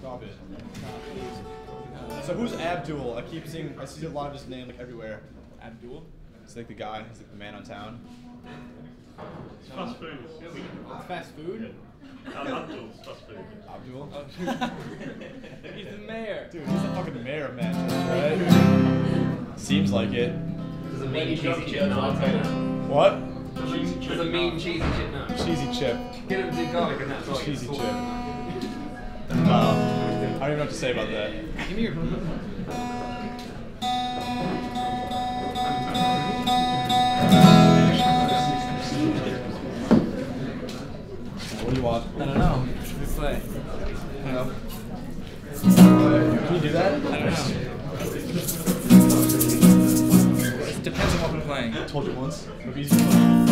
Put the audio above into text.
Stop it. So who's Abdul? I see a lot of his name like everywhere. Abdul? He's like the guy. He's like the man on town. It's fast food. It's fast food? Abdul's fast food. Abdul? Oh, he's the mayor. Dude, he's the fucking mayor of Manchester, right? Seems like it. There's a mean cheesy chip now. What? There's a mean cheesy chip now. Cheesy chip. Get him to garlic and that's all. Cheesy chip. I don't even know what to say about that. Give me your. What do you want? I don't know. Just play. No. Can you do that? I don't know. It depends on what we're playing. I told you once. It'll be easy.